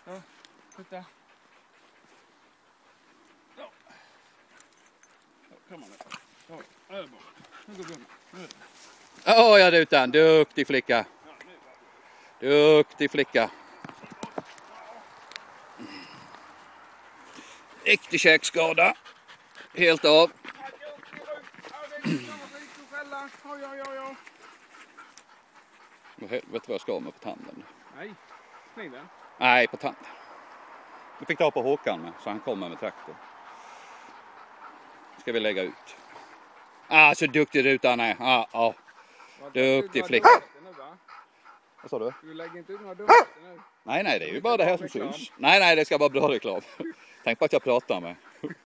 Ja, titta. Ja. Kom on nu. Ja, det är bra. Nu går vi med. Åh, ja Rutan, duktig flicka. Duktig flicka. Riktig käkskada. Helt av. Vet du vad jag ska med på tanden? Nej, kniven. Nej, på tanden. Du fick ta på Håkan med, så han kommer med traktor. Ska vi lägga ut. Så duktig Rutan är. Ja. Duktig flicka. Vad sa du? Du lägger inte ut några dumheter nu. Nej, det är ju bara det här som syns. Nej, det ska vara bra reklam. Tänk på att jag pratar med.